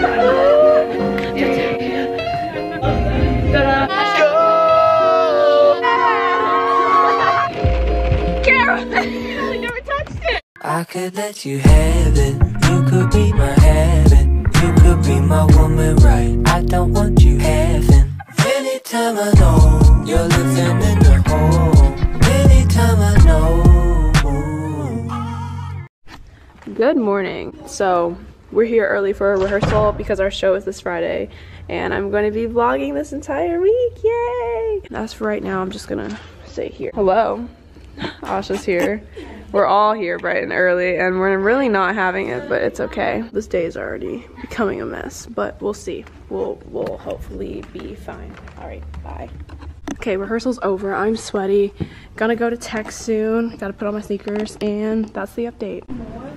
I could let you have it. You could be my heaven. You could be my woman, right? I don't want you having. Anytime I know you're living in the hole. Anytime I know. Good morning. So we're here early for a rehearsal because our show is this Friday, and I'm going to be vlogging this entire week. Yay! As for right now, I'm just gonna stay here. Hello, Asha's here. We're all here bright and early, and we're really not having it, but it's okay. This day is already becoming a mess, but we'll see. We'll hopefully be fine. All right, bye. Okay, rehearsal's over. I'm sweaty. Gonna go to tech soon. Gotta put on my sneakers, and that's the update.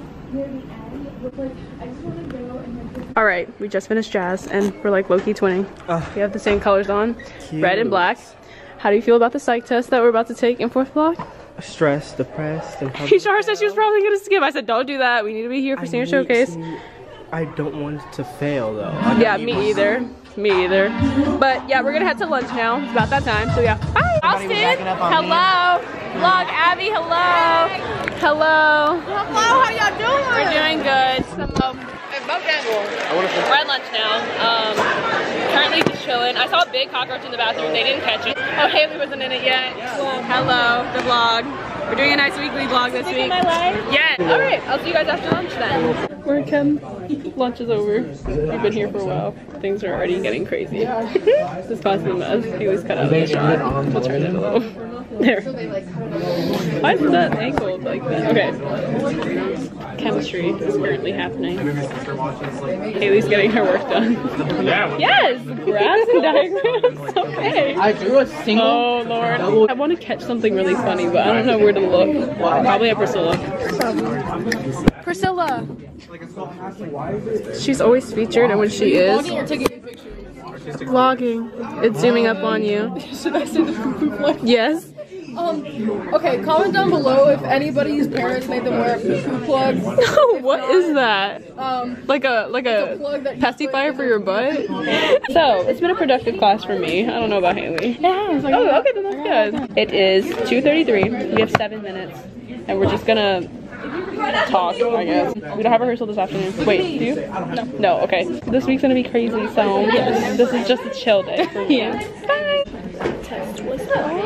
All right, we just finished jazz, and we're like low-key twinning. We have the same colors on, cute. Red and black. How do you feel about the psych test that we're about to take in 4th block? Stressed, depressed, and Shar said she was probably gonna skip. I said, don't do that. We need to be here for senior showcase. I don't want it to fail though. Yeah, me either. Me either. But yeah, we're gonna head to lunch now. It's about that time, so yeah. Bye. Austin, hello. Vlog Abby, hello. Hello. Hello, how y'all doing? We're doing good. So, we're at lunch now. Currently just chilling. I saw a big cockroach in the bathroom. They didn't catch it. Oh, Haley wasn't in it yet. Hello, the vlog. We're doing a nice weekly vlog this week. Yeah. All right. I'll see you guys after lunch then. We're at Ken. Lunch is over. We've been here for a while. Things are already getting crazy. This causing a mess. Haley's cut out the shot. We'll turn it a little. There. Why is that angled like that? Okay. Chemistry is currently happening. Haley's getting her work done. Yes! Graphs and diagrams. Okay. I drew a single. Oh Lord. I want to catch something really funny, but I don't know where to look. Probably at Priscilla. Priscilla! She's always featured, and when she is vlogging, it's zooming up on you. Should I say the poo-poo plug? Yes. Okay, comment down below if anybody's parents made them wear a poo-poo plug. What is that? Like a pacifier for your butt? So, it's been a productive class for me. I don't know about Haley. Yeah, oh, okay, then that's good. It is 2:33. We have 7 minutes, and we're just gonna talk, I guess. We don't have rehearsal this afternoon. Wait, do you? No. No, okay. This week's gonna be crazy, so this is just a chill day for me. Yeah. Bye! Test was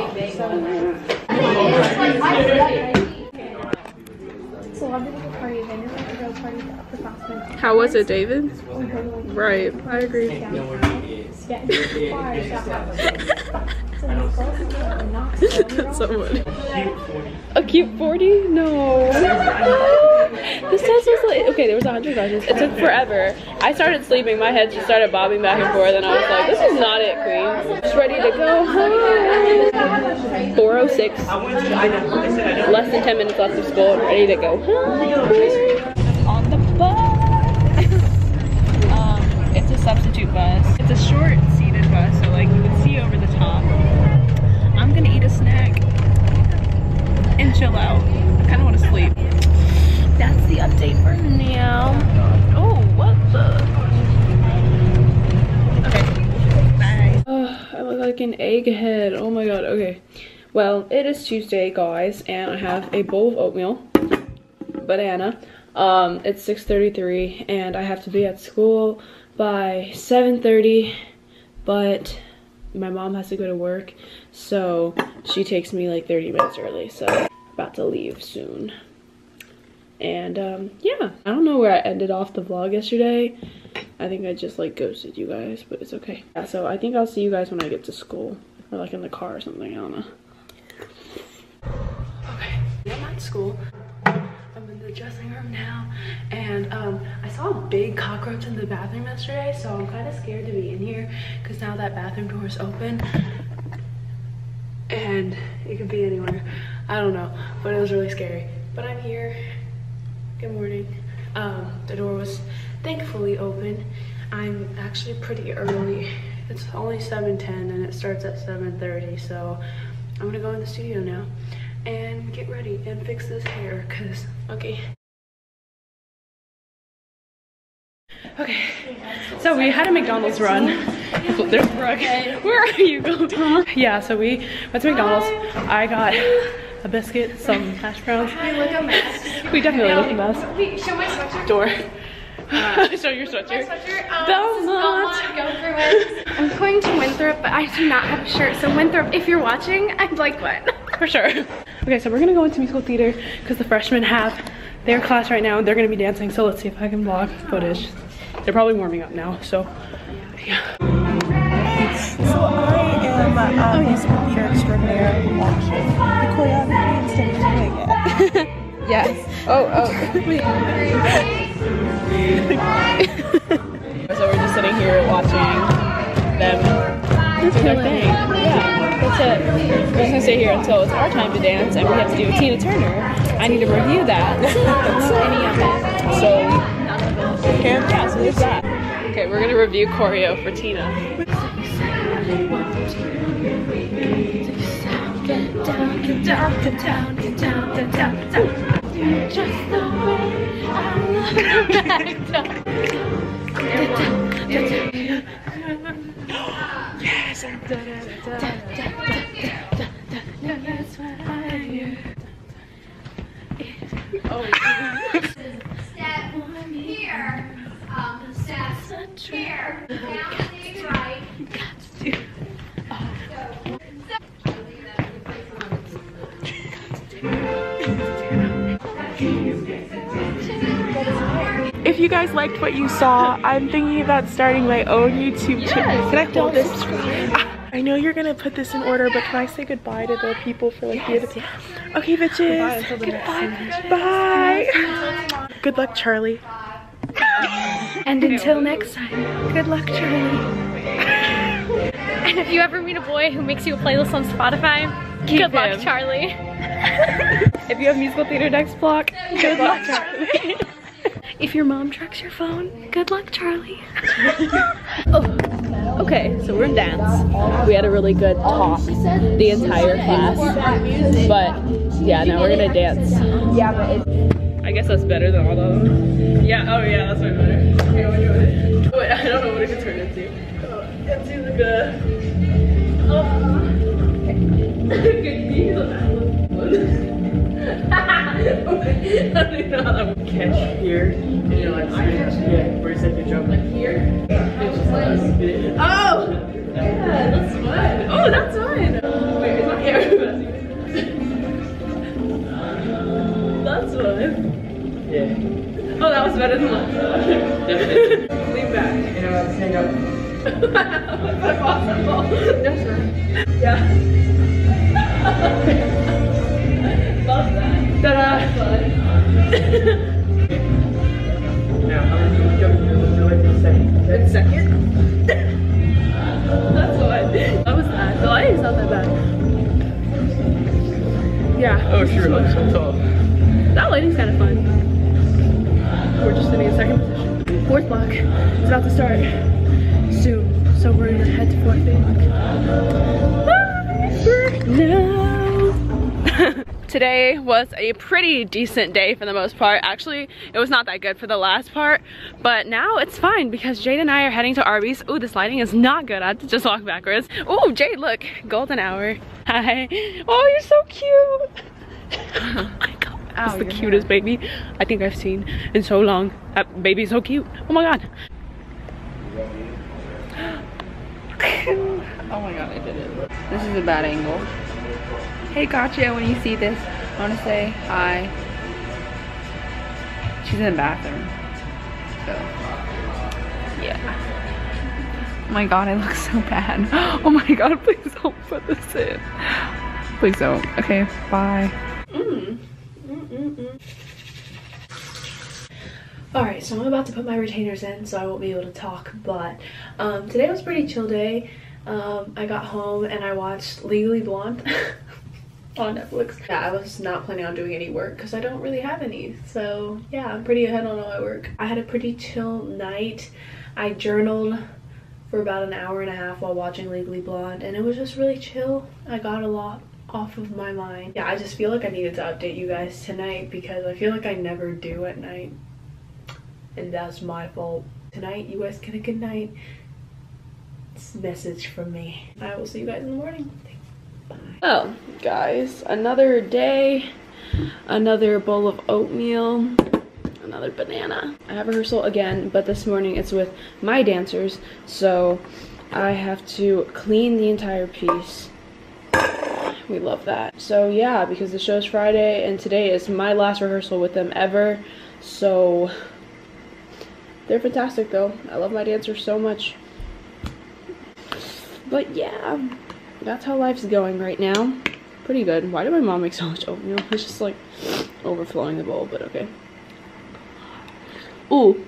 How was it, David? Right, I agree. Someone. A cute 40? No. This test was like, okay, there was 100 questions. It took forever. I started sleeping. My head just started bobbing back and forth, and I was like, this is not it, queen. Just ready to go home. 4:06. Less than 10 minutes left of school. Ready to go home. On the bus. It's a substitute bus. It's a short seated bus, so like you can see over the top. I'm gonna eat a snack and chill out. I kind of want to sleep. That's the update for now. Oh, what the? Okay, bye. Oh, I look like an egghead. Oh my god, okay. Well, it is Tuesday, guys, and I have a bowl of oatmeal, banana. It's 6:33, and I have to be at school by 7:30, but my mom has to go to work, so she takes me like 30 minutes early, so I'm about to leave soon. And yeah, I don't know where I ended off the vlog yesterday. I think I just like ghosted you guys, but it's okay. Yeah, so I think I'll see you guys when I get to school, or like in the car or something, I don't know. Okay, I'm at school. I'm in the dressing room now, and I saw a big cockroach in the bathroom yesterday, so I'm kind of scared to be in here because now that bathroom door is open and it could be anywhere. I don't know, but it was really scary. But I'm here. Good morning. The door was thankfully open. I'm actually pretty early. It's only 7:10 and it starts at 7:30, so I'm gonna go in the studio now and get ready and fix this hair, cause okay. Okay, So we had a McDonald's run. There's Brooke. Where are you going? Yeah, so we went to McDonald's. I got a biscuit, some hash browns. We look a mess. We definitely look a mess. Wait, show my sweatshirt. Door. Show your sweatshirt. My sweatshirt. Belmont. Go for it. I'm going to Winthrop, but I do not have a shirt. So Winthrop, if you're watching, I'd like one. For sure. Okay, so we're gonna go into musical theater because the freshmen have their class right now and they're gonna be dancing. So let's see if I can vlog footage. They're probably warming up now, so yeah. So I am a musical theater extraordinaire watching the choreography instead of doing it. Yes. Oh. So we're just sitting here watching them do their thing. Yeah, that's it. We're just gonna stay here until it's our time to dance and we have to do a Tina Turner. I need to review that. Any of it. So, yeah, so there's that. Okay, we're gonna review choreo for Tina. Yes. Oh. Step here. Step here. Now stay right. If you guys liked what you saw, I'm thinking about starting my own YouTube channel. Can I hold this? I know you're gonna put this in order, but can I say goodbye to the people for like the other? Okay, bitches. Goodbye. Bye. Good luck, Charlie. And until next time, good luck, Charlie. And if you ever meet a boy who makes you a playlist on Spotify, good luck, Charlie. If you have musical theater next block, good luck, Charlie. If your mom tracks your phone, good luck, Charlie. Oh, okay, so we're in dance. We had a really good talk the entire class, but yeah, now we're gonna dance. Yeah, but I guess that's better than all of them. Yeah, oh yeah, that's way better. Okay, what do you want to do? Wait, I don't know what it could turn into. Into like a... Oh. I don't even know how that would catch here. And you're like, yeah, where you said you jump like here. It's just like, oh! Yeah, that's fun. Oh, that's fun. Wait, it's not here. That's fun. Yeah. Oh, that was better than last time. Lean back. You know, let's hang up. That's possible. Yes, sir. Yeah. Love that. Ta-da! Now, how many jump would you like to second? Second? That's fun. That was bad. The lighting's not that bad. Yeah. Oh, sure, like so tall. That lighting's kind of fun. We're just sitting in second position. Fourth block is about to start soon, so we're gonna head to fourth block. No. Today was a pretty decent day for the most part. Actually, it was not that good for the last part, but now it's fine because Jade and I are heading to Arby's. Ooh, this lighting is not good. I have to just walk backwards. Ooh, Jade, look, golden hour. Hi. Oh, you're so cute. Oh my God, that's the cutest baby I think I've seen in so long. That baby's so cute. Oh my God. Oh my God, I did it. This is a bad angle. Hey Gotcha, when you see this, I want to say hi. She's in the bathroom. So, yeah. Oh my God, I look so bad. Oh my God, please don't put this in. Please don't. Okay, bye. Alright, so I'm about to put my retainers in so I won't be able to talk, but today was a pretty chill day. I got home and I watched Legally Blonde on Netflix. Yeah, I was not planning on doing any work because I don't really have any, so yeah, I'm pretty ahead on all my work. I had a pretty chill night. I journaled for about an hour and a half while watching Legally Blonde and it was just really chill. I got a lot off of my mind. Yeah, I just feel like I needed to update you guys tonight because I feel like I never do at night. And that's my fault. Tonight, you guys get a good night. It's a message from me. I will see you guys in the morning. Bye. Oh, guys, another day, another bowl of oatmeal, another banana. I have rehearsal again, but this morning it's with my dancers, so I have to clean the entire piece. We love that. So yeah, because the show's Friday and today is my last rehearsal with them ever, so they're fantastic though. I love my dancers so much. But yeah, that's how life's going right now. Pretty good. Why did my mom make so much oatmeal? It's just like overflowing the bowl, but okay. Ooh.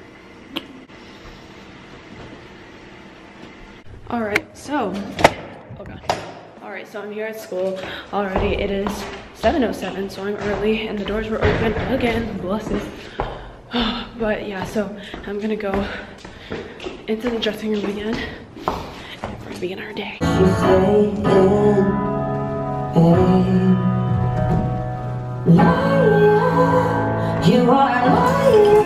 Alright, so Alright, so I'm here at school already. It is 7:07, so I'm early and the doors were open again. Blesses. But yeah, so I'm gonna go into the dressing room again and we're gonna begin our day. You are lying.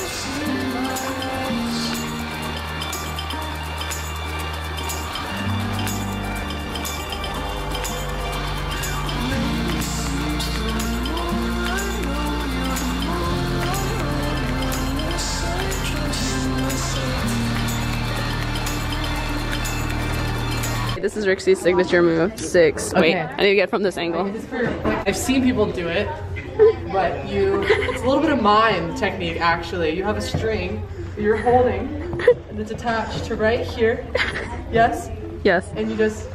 This is Rixie's signature move. 6. Wait, I need to get it from this angle. I've seen people do it, but it's a little bit of mime technique actually. You have a string that you're holding and it's attached to right here. Yes? Yes. And you just...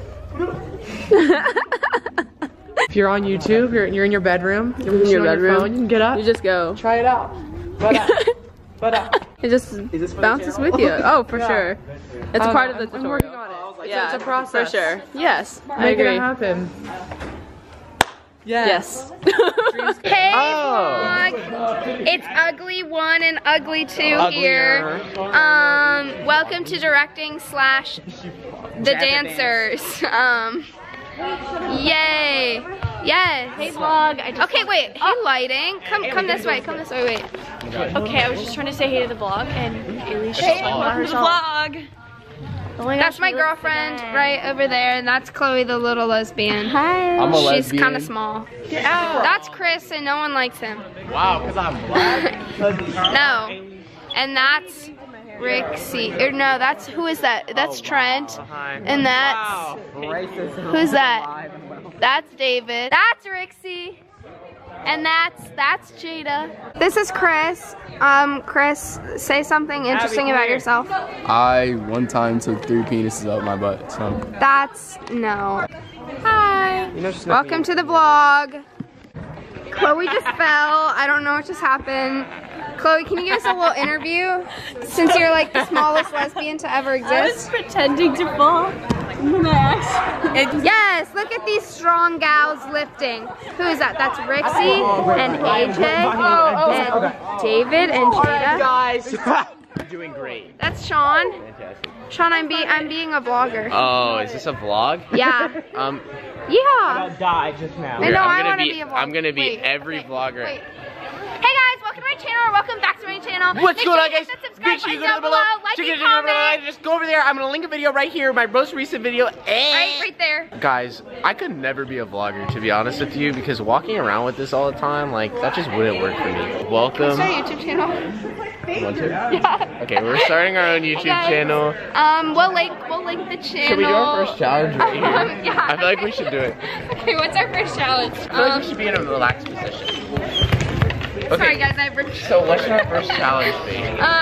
If you're on YouTube, you're in your bedroom, you're in your bedroom, phone, you can get up. You just go. Try it out. Butt up. Butt up. It just bounces with you. Oh, for sure. It's a part of the I'm tutorial. working on it. Yeah, it's a process. For sure. Yes, I Make agree. it happen. Yes. Hey vlog! It's Ugly 1 and Ugly 2 here. Welcome to directing / the dancers. Yay! Yes. Hey vlog. Okay, wait. Hey lighting. Come this way. Come this way. Wait. Okay, I was just trying to say hey to the vlog and Ailey's just talking about herself. Vlog. Oh my gosh, that's my girlfriend right over there, and that's Chloe, the little lesbian. Hi. I'm a lesbian. She's kind of small. Get out. That's Chris, and no one likes him. Wow, because I'm black? No. And that's Rixie. Or no, that's, who is that? That's Trent. And that's, who's that? That's David. That's Rixie. And that's Jada. This is Chris. Chris, say something interesting about yourself. I one time took 3 penises out my butt, so. That's, no. Hi. Welcome to the vlog. Chloe just fell. I don't know what just happened. Chloe, can you give us a little interview? Since you're like the smallest lesbian to ever exist. I was pretending to fall. Yes, look at these strong gals lifting. Who is that? That's Rixie and AJ and David and Jada. Guys, you're doing great. That's Sean. Fantastic. Sean, I'm being a vlogger. Oh, is this a vlog? Yeah. Yeah. Die just now. I know, I want to be a vlogger. I'm gonna be every vlogger. Wait. Hey guys, welcome to my channel, or welcome back to my channel. What's going on, guys? Make sure you go down below, like and comment. Just go over there. I'm gonna link a video right here, my most recent video. Right there. Guys, I could never be a vlogger, to be honest with you, because walking around with this all the time, like, that just wouldn't work for me. Welcome. Start a YouTube channel. You want to? Yeah. Okay, we're starting our own YouTube channel. We'll link the channel. Should we do our first challenge right here? Yeah. I feel like we should do it. Okay, what's our first challenge? I feel like we should be in a relaxed position. Okay. Sorry guys, So what should our first challenge be?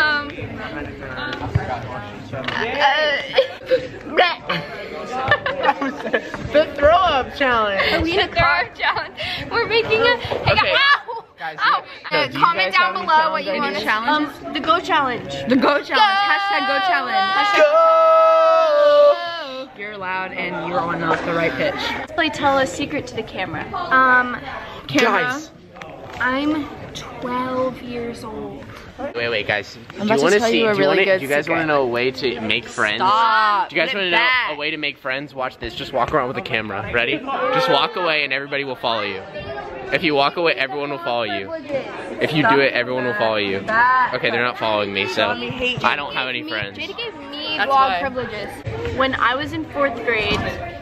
The throw up challenge. The throw up challenge. We're making a. Hey Okay. ow! Guys, Ow! Comment down below what you want to challenge. The go challenge. The go challenge. Hashtag go challenge. Go! You're loud and you're on the right pitch. Please tell a secret to the camera. Camera. Guys. I'm 12 years old. Wait, guys. Do you want to see? Do you guys want to know a way to make friends? Stop. Do you guys want to know a way to make friends? Watch this. Just walk around with a camera. Ready? Just walk away and everybody will follow you. If you walk away, everyone will follow you. If you do it, everyone will follow you. Okay, they're not following me, so I don't have any friends. Jada gave me vlog privileges. When I was in 4th grade,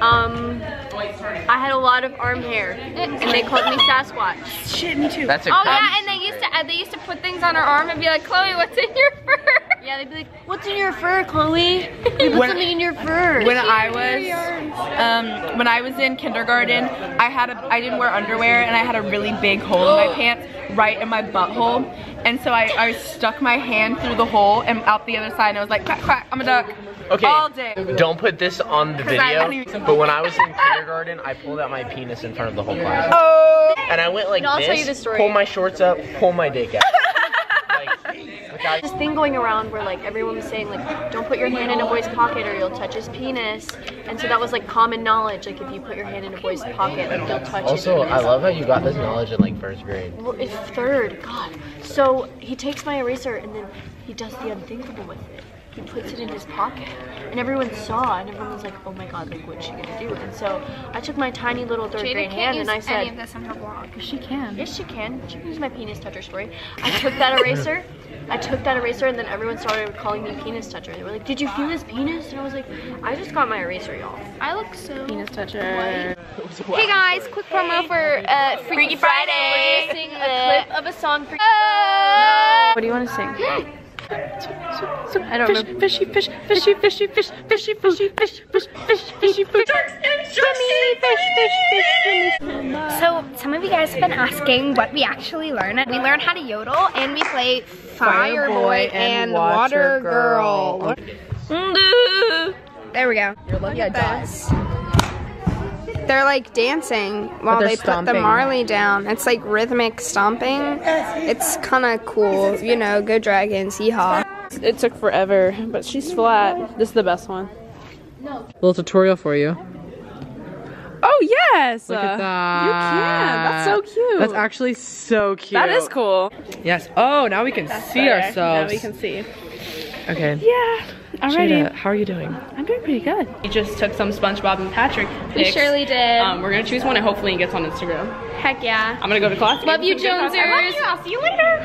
I had a lot of arm hair, and they called me Sasquatch. Shit, me too. That's a yeah, and they used to put things on her arm and be like, Chloe, what's in your fur? Yeah, they'd be like, what's in your fur, Chloe? Put something in your fur. When I was in kindergarten, I didn't wear underwear, and I had a really big hole in my pants, right in my butthole, and so I stuck my hand through the hole and out the other side, and I was like, quack, quack, I'm a duck. Okay, all day. Don't put this on the video, but when I was in kindergarten, I pulled out my penis in front of the whole class. Oh. And I went like I'll this, tell you the story. pull my shorts up, pull my dick out. This thing going around where like everyone was saying like, don't put your hand in a boy's pocket or you'll touch his penis. And so that was like common knowledge, like if you put your hand in a boy's pocket, like you'll touch his penis. Also, I love how you got this knowledge in like 1st grade. Well, it's 3rd, God. So he takes my eraser and then he does the unthinkable with it. He puts it in his pocket, and everyone saw, and everyone was like, "Oh my God, like what's she gonna do?" And so I took my tiny little 3rd grade hand, and I said, any of this on her blog. She can. "Yes, she can. She can use my penis toucher story." I took that eraser. And then everyone started calling me penis toucher. They were like, "Did you feel his penis?" And I was like, "I just got my eraser, y'all." I look so penis toucher. Hey guys, quick promo for Freaky Friday. We're gonna sing a clip of a song for. What do you want to sing? I don't remember. Fishy, fish, fishy, fishy, fish, fishy, fishy, fish, fish, fish, fishy, fish, So some of you guys have been asking what we actually learn. We learn how to yodel and we play Fireboy and Water Girl. There we go. You're lucky I died. They're like dancing while they put the Marley down. It's like rhythmic stomping. It's kind of cool, you know. Go Dragons, yeehaw. It took forever, but she's flat. This is the best one. Little tutorial for you. Oh yes! Look at that. You can. That's so cute. That's actually so cute. That is cool. Yes. Oh, now we can see ourselves. Now we can see. Okay. Yeah. Alrighty. Jada, how are you doing? I'm doing pretty good. We just took some SpongeBob and Patrick pics. We surely did. We're gonna choose one and hopefully it gets on Instagram. Heck yeah. I'm gonna go to class. Love you, Jonesers. I love you. I'll see you later.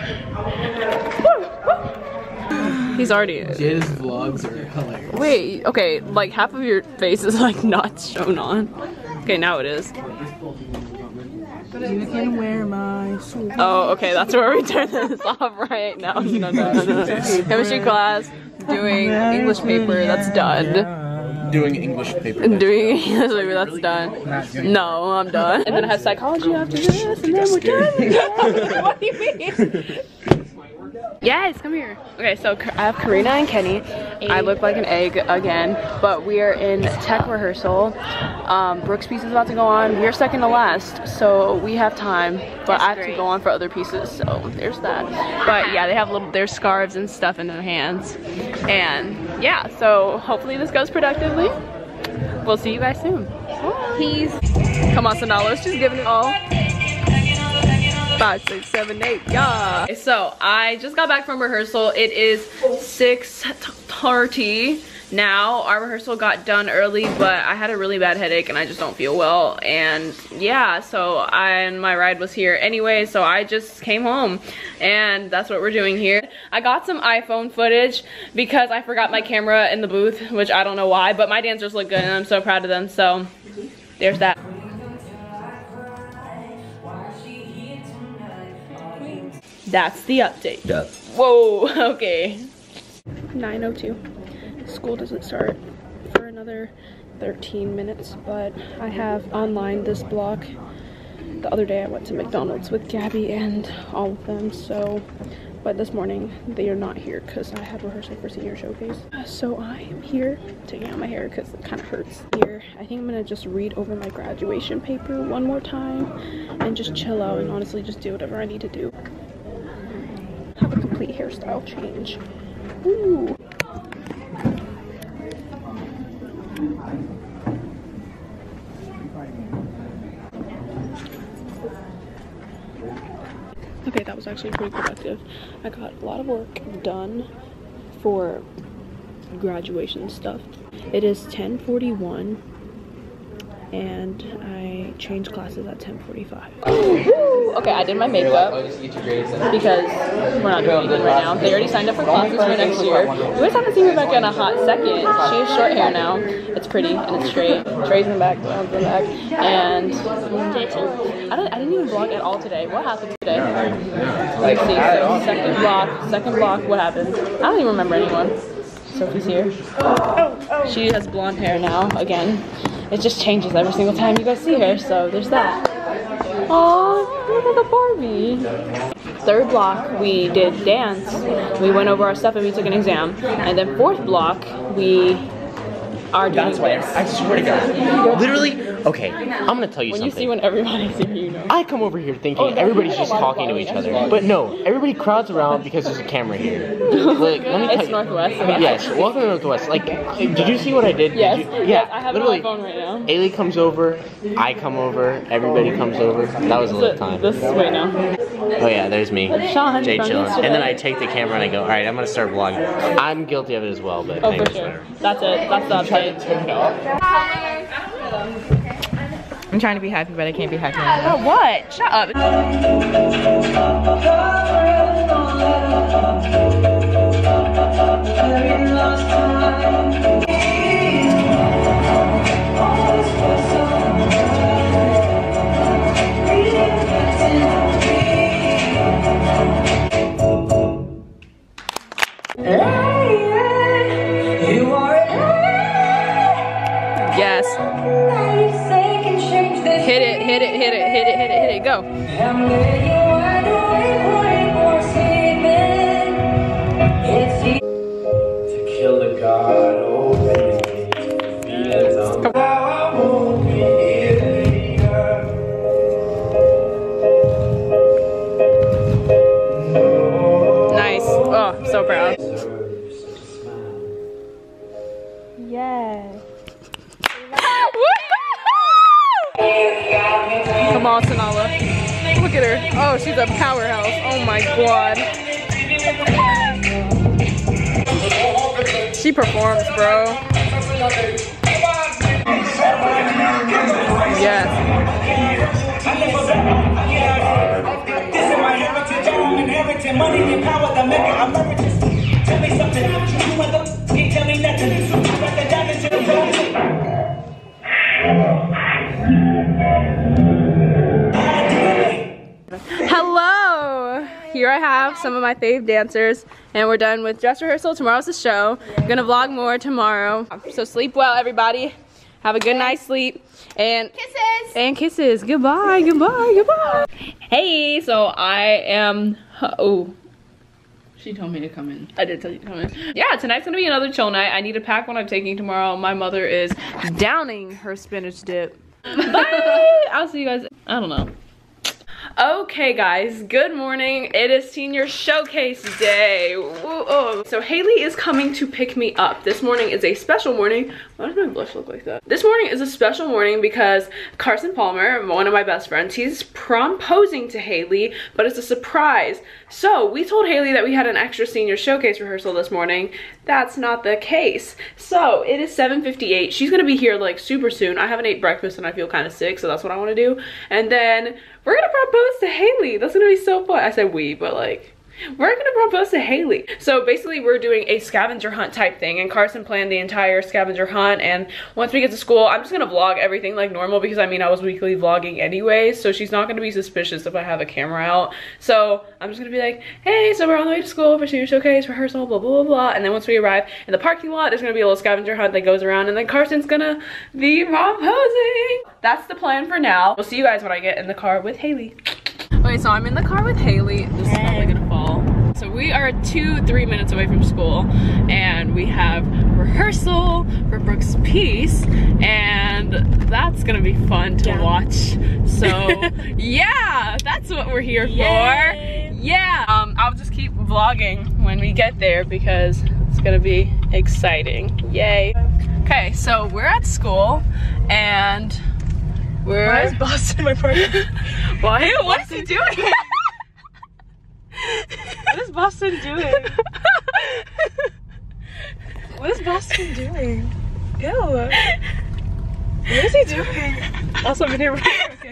He's already. Jada's vlogs are hilarious. Wait. Okay. Like half of your face is like not shown on. Okay, now it is. You can wear my suit. Oh, okay. That's where we turn this off right now. No. Chemistry class. Doing English paper, that's done. Doing English paper. Doing English paper, that's done. No, I'm done. And then I have psychology after this, and then we're done. What do you mean? Yes, come here. Okay, so I have Karina and Kenny. I look like an egg again, but we are in tech rehearsal. Brooke's piece is about to go on. We're second to last, so we have time, but I have to go on for other pieces, so there's that. But yeah, they have their scarves and stuff in their hands. And yeah, so hopefully this goes productively. We'll see you guys soon. Peace. Come on, Sonalos, just giving it all. 5, 6, 7, 8, yeah. So I just got back from rehearsal. It is 6:30 now. Our rehearsal got done early, but I had a really bad headache and I just don't feel well. And yeah, so my ride was here anyway, so I just came home and that's what we're doing here. I got some iPhone footage because I forgot my camera in the booth, which I don't know why, but my dancers look good and I'm so proud of them. So there's that. That's the update. Yeah. Whoa, okay. 9:02. School doesn't start for another 13 minutes, but I have online this block. The other day I went to McDonald's with Gabby and all of them, so, but this morning they are not here because I had rehearsal for senior showcase. So I am here taking out my hair because it kind of hurts here. I think I'm gonna just read over my graduation paper one more time and just chill out and honestly just do whatever I need to do. Have a complete hairstyle change. Ooh. Okay, that was actually pretty productive. I got a lot of work done for graduation stuff. It is 10:41 and I changed classes at 10:45. Okay, I did my makeup because we're not doing anything right now. They already signed up for classes for next year. You guys haven't seen Rebecca in a hot second. She has short hair now. It's pretty and it's straight. Trey's in the back, Dylan's in the back, and I didn't even vlog at all today. What happened today? Let's see. So second block. What happened? I don't even remember anyone. Sophie's here. She has blonde hair now again. It just changes every single time you guys see her, so there's that. Oh, look at the Barbie. Third block, we did dance. We went over our stuff and we took an exam. And then fourth block, we are doing this. I swear to God. Literally, okay, I'm gonna tell you something. When you see when everybody's here, you know. I come over here thinking everybody's just talking to each other. But no, everybody crowds around because there's a camera here. Like, let me tell it's you. Northwest. Yes, welcome to Northwest. Like, did you see what I did? Yes. Yeah, Yes, I have literally. it on my phone right now. Ailey comes over, I come over, everybody comes over. That was a little time. This is wait now. Oh yeah, there's me. Sean Jay from chilling. yesterday. And then I take the camera and I go, alright, I'm gonna start vlogging. I'm guilty of it as well, but Oh, for sure. That's it. That's the update. I'm trying to be happy, but I can't be happy. Oh, what? Shut up. Yes. Hit it, go. To kill the god over Nice. Oh, I'm so proud. Yes. Come on, Sanala. Look at her. Oh, she's a powerhouse. Oh my god. She performs, bro. Yes. Hello! Here I have some of my fave dancers, and we're done with dress rehearsal. Tomorrow's the show. I'm gonna vlog more tomorrow. So sleep well, everybody. Have a good night's sleep. And kisses! And kisses. Goodbye, goodbye, goodbye. Hey, so I am, oh. She told me to come in. I did tell you to come in. Yeah, tonight's gonna be another chill night. I need to pack what I'm taking tomorrow. My mother is downing her spinach dip. Bye! I'll see you guys, I don't know. Okay guys, good morning. It is senior showcase day. Whoa. So Haley is coming to pick me up. This morning is a special morning. Why does my blush look like that? This morning is a special morning because Carson Palmer, one of my best friends, he's promposing to Haley, but it's a surprise. So we told Haley that we had an extra senior showcase rehearsal this morning. That's not the case. So it is 7:58. She's gonna be here like super soon. I haven't ate breakfast and I feel kind of sick, so that's what I want to do. And then we're gonna propose to Haley. That's gonna be so fun. I said we, but like, we're gonna propose to Haley. So basically we're doing a scavenger hunt type thing, and Carson planned the entire scavenger hunt, and once we get to school, I'm just gonna vlog everything like normal because I mean I was weekly vlogging anyway, so she's not gonna be suspicious if I have a camera out. So I'm just gonna be like, hey, so we're on the way to school for senior showcase, rehearsal, blah, blah, blah, blah. And then once we arrive in the parking lot, there's gonna be a little scavenger hunt that goes around, and then Carson's gonna be proposing. That's the plan for now. We'll see you guys when I get in the car with Haley. Okay, so I'm in the car with Haley. This is probably gonna fall. So we are 2-3 minutes away from school, and we have rehearsal for Brooke's piece, and that's gonna be fun to watch. So yeah, that's what we're here for. Yeah, I'll just keep vlogging when we get there because it's gonna be exciting. Yay. Okay, so we're at school, and why is Boston my partner? Why? What is he doing? What is Boston doing? What is Boston doing? Ew. What is he doing? Also, I'm in here.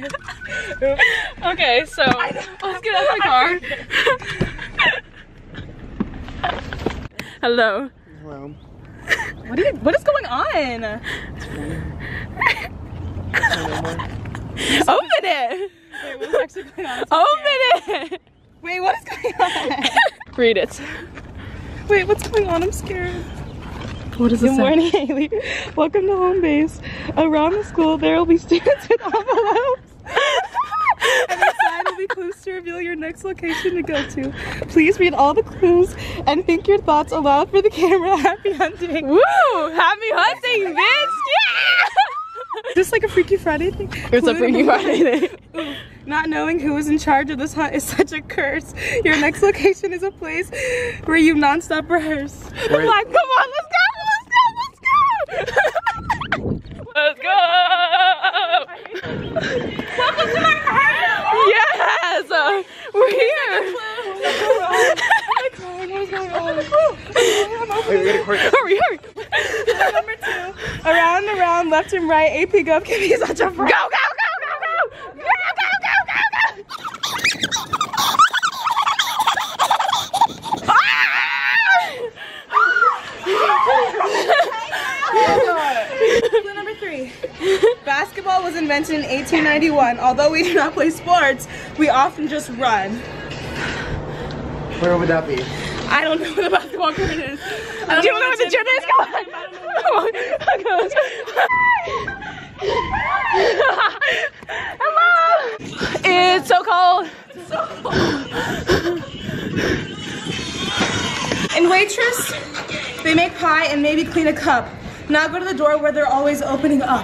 Okay, so let's get out of the car. Hello. Hello. What is going on? Open it! Wait, what's actually going on? Open it! Wait, what is going on? Read it. Wait, what's going on? I'm scared. What is this? Good morning, Haley. Welcome to home base. Around the school, there will be students with envelopes. And the sign will be clues to reveal your next location to go to. Please read all the clues and think your thoughts aloud for the camera. Happy hunting. Woo! Happy hunting, bitch! Yeah! Just like a Freaky Friday thing. It's a Freaky Friday thing. Ooh, not knowing who is in charge of this hunt is such a curse. Your next location is a place where you non-stop rehearse. Wait. Like, come on, let's go! Let's go! Welcome to my house! Yes! We're here! What is going on? Hurry, hurry! Number 2. Around and around, left and right, AP Gov can be such a friend. Go, go, go, go, go! Go, go, go, go, go! Clue number 3. Basketball was invented in 1891. Although we do not play sports, we often just run. Where would that be? I don't know what the basketball court is. Do you know what the gym is? Come on! Hello! It's so cold! In Waitress, they make pie and maybe clean a cup. Now go to the door where they're always opening up.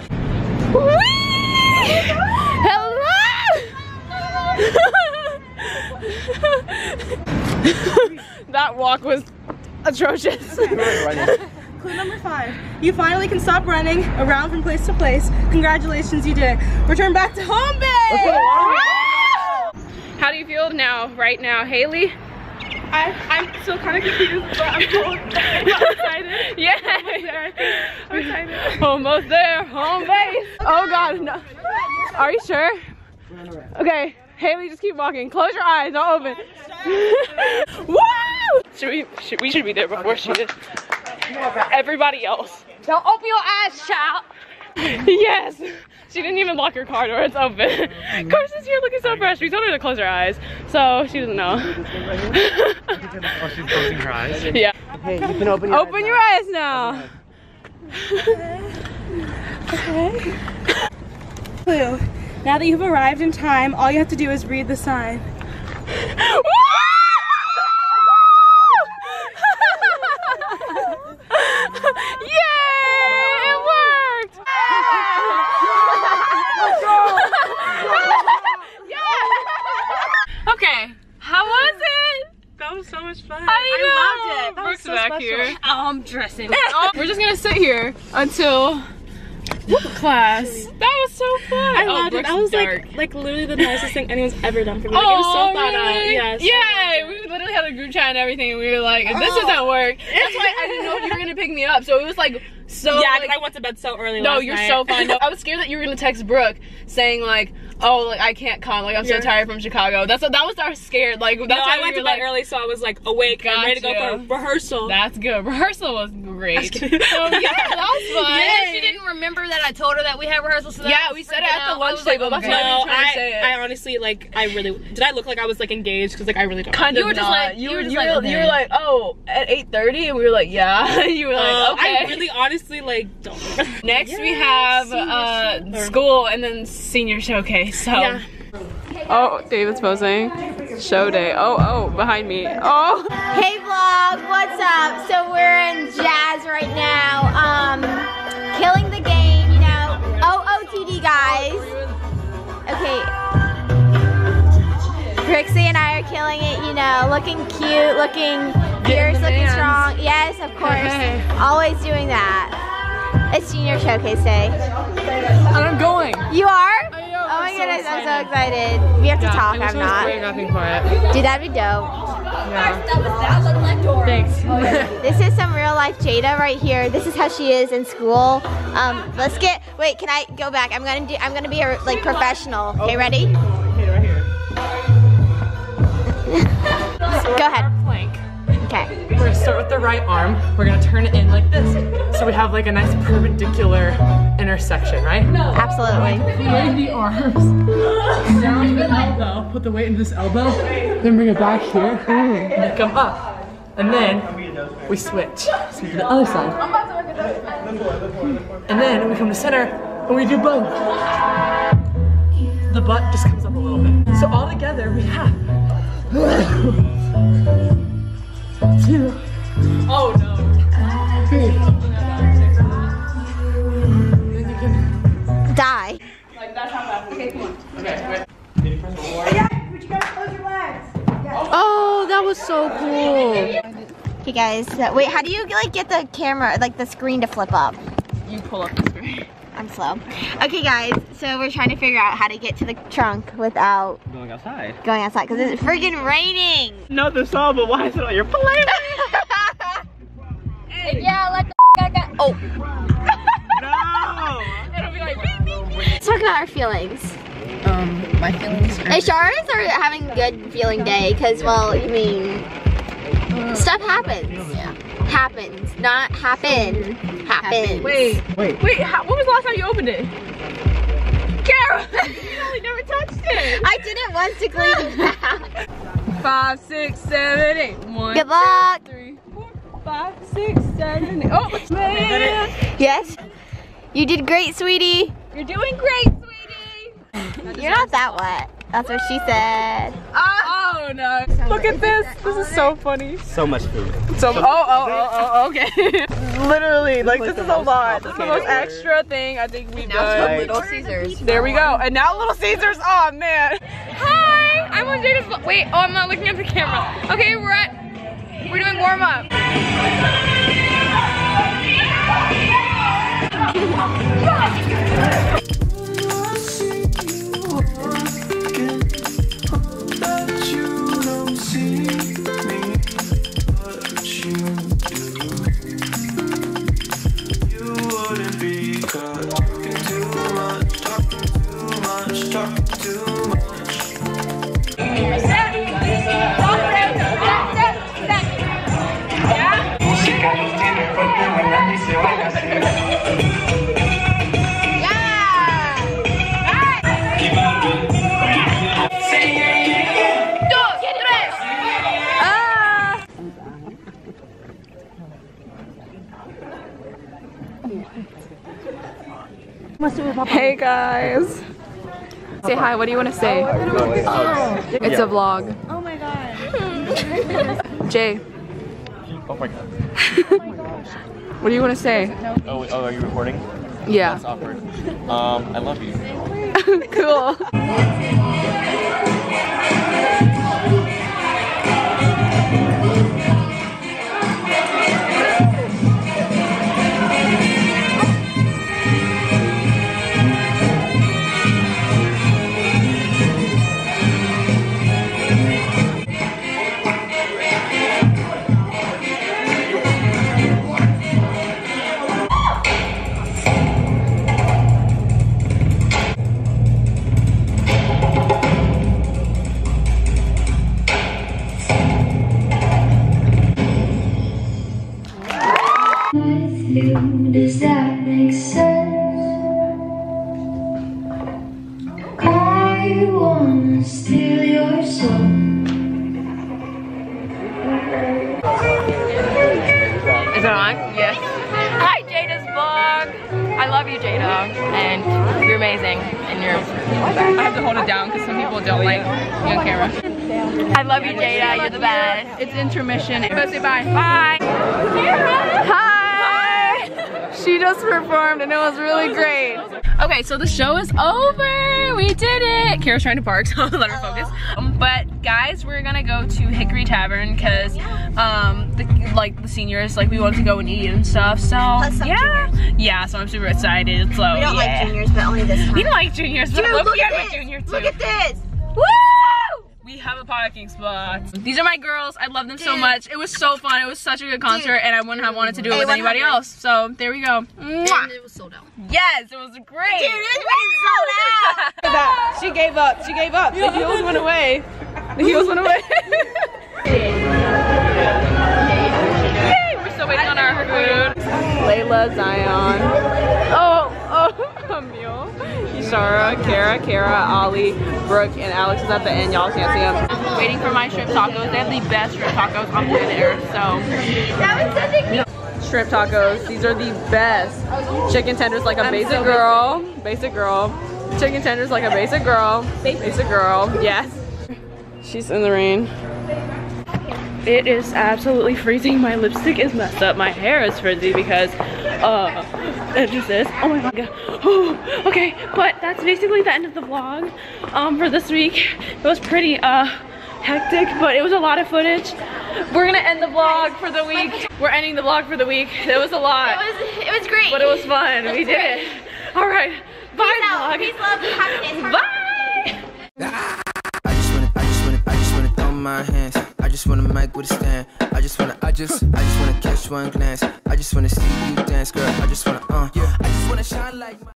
That walk was atrocious. Clue number 5. You finally can stop running around from place to place. Congratulations, you did it. Return back to home base! How do you feel now, right now, Haley? I'm still kind of confused, but I'm cool. I'm excited. Yeah! I'm excited. Almost there, home base. Oh God, no. Are you sure? Okay, Haley, just keep walking. Close your eyes, don't open. Woo! We should be there before she is. Everybody else. Don't open your eyes, child. Yes. She didn't even lock her car door, it's open. Carson's here looking so fresh. We told her to close her eyes, so she doesn't know. Oh, she's closing her eyes? Yeah. Hey, you can open your eyes. Open your eyes now. Okay. Clue. Now that you've arrived in time, all you have to do is read the sign. Okay, how was it? That was so much fun. I loved it. That was Brooke's so back special. here. I'm dressing. We're just gonna sit here until class. That was so fun. I loved it. That was like literally the nicest thing anyone's ever done for me. Like, it was so thought out. Yeah. Yeah, we literally had a group chat and everything, and we were like, this doesn't work. That's why I didn't know if you were gonna pick me up. So it was like so. Yeah, because I went to bed so early. No, last you're night. so fine. No, I was scared that you were gonna text Brooke saying like, oh, like I can't come. Like I'm so tired from Chicago. That was our scared. Like that's why I went to bed early, so I was like awake and ready to go for rehearsal. That's good. Rehearsal was great. So yeah, that was fun. Yeah, she didn't remember that I told her that we had rehearsal. So yeah, we said it at the lunch table. That's why I was trying to say it. I honestly I really did. I look like I was like engaged because like I really don't. Kind of. You were just like you were like, oh, at 8:30, and we were like, yeah. You were like, okay. I really honestly like don't. Next we have school and then senior showcase. So. Yeah. Oh, David's posing. Show day. Oh, behind me. Oh. Hey vlog, what's up? So we're in jazz right now. Killing the game, you know. OOTD guys. Okay. Trixie and I are killing it, you know. Looking cute, looking fierce, looking strong. Yes, of course. Okay. Always doing that. It's senior showcase day. And I'm going. You are? Oh my goodness, I'm so excited. We have to talk, I'm not. Nothing for it. Dude, that'd be dope. Thanks. This is some real life Jada right here. This is how she is in school. Let's get. Wait, can I go back? I'm gonna be a like professional. Okay, ready? Go ahead. Okay. We're gonna start with the right arm. We're gonna turn it in like this. So we have like a nice perpendicular intersection, right? Absolutely. Bring the arms down to the elbow. Put the weight into this elbow. Then bring it back here. And come up. And then we switch. So to the other side. And then we come to center and we do both. The butt just comes up a little bit. So all together we have 2. Oh no. 3. Then you can Die. Like that's how fast. Okay, come on. Okay, wait. Oh, that was so cool. Okay, guys. Wait, how do you like get the camera, like the screen to flip up? You pull up the screen. I'm slow. Okay, guys. So we're trying to figure out how to get to the trunk without Going outside. going outside because it's freaking raining. No, this all, but why is it on your plate? Yeah, let the I got. Oh. No! It'll be like beep, beep, beep. Let's talk about our feelings. My feelings are... Hey, Shara's are having a good feeling day because, well, you mean, stuff happens. Yeah. Happens, not happen. Happens. Wait. When was the last time you opened it? Carol! You only never touched it. I did it once to clean it out. 5, 6, 7, 8. 1, Good luck. 2, 3, 4, 5, 6, 7, 8. Oh, man. Yes. You did great, sweetie. You're doing great, sweetie. You're not that wet. That's what she said. Oh no. Look at this. This is so funny. So much food. So, okay. Literally, like this is a lot. This is the most extra thing I think we've done. Little Caesars. There we go. And now Little Caesars. Oh man. Hi. I'm on Jada's vlog. Wait. Oh, I'm not looking at the camera. Okay, we're doing warm up. Hey guys. Say hi, what do you want to say? It's a vlog. Oh my god. Jay. Oh my god. What do you want to say? Oh, are you recording? Yeah. That's awkward. I love you. Cool. Does that make sense? I wanna steal your soul. Is it on? Yes. Hi, Jada's vlog. I love you, Jada, and you're amazing. And you're. I have to hold it down because some people don't like you on camera. I love you, Jada. You're the best. It's intermission. Let's say bye. Bye. Hi! She just performed and it was really great. Okay, so the show is over. We did it. Kara's trying to park, so let her focus. But guys, we're gonna go to Hickory Tavern because the seniors, like, we wanted to go and eat and stuff. So yeah, yeah. So I'm super excited. So We don't like juniors, but only this time. We don't like juniors. But Dude, look, look we at have a this. junior too. Look at this. Woo! we have a parking spot. These are my girls. I love them so much. It was so fun. It was such a good concert, and I wouldn't have wanted to do it with anybody else. So there we go. And it was sold out. Yes, it was great. Dude, it was sold out. Look at that. She gave up. She gave up. The heels went away. The heels went away. Yay! We're still waiting on our food. Layla, Zion. Oh, Emil. Ishara, Kara, Ollie, Brooke, and Alex is at the end. Y'all can't see them. Waiting for my shrimp tacos. They have the best shrimp tacos on planet Earth. So That was such a cute. shrimp tacos. These are the best. Chicken tenders like a basic girl. Basic girl. Chicken tenders like a basic girl. Basic girl. Yes. She's in the rain. It is absolutely freezing. My lipstick is messed up. My hair is frizzy because it just is. Oh my god. Oh, okay, but that's basically the end of the vlog for this week. It was pretty hectic, but it was a lot of footage. We're gonna end the vlog for the week. We're ending the vlog for the week. It was a lot. It was great. But it was fun. We did it. All right. Bye, vlog. Peace, love, happiness. Bye. I just wanna throw my hands. I just wanna make with a stand. I just wanna catch one glance. I just wanna see you dance, girl. I just wanna shine like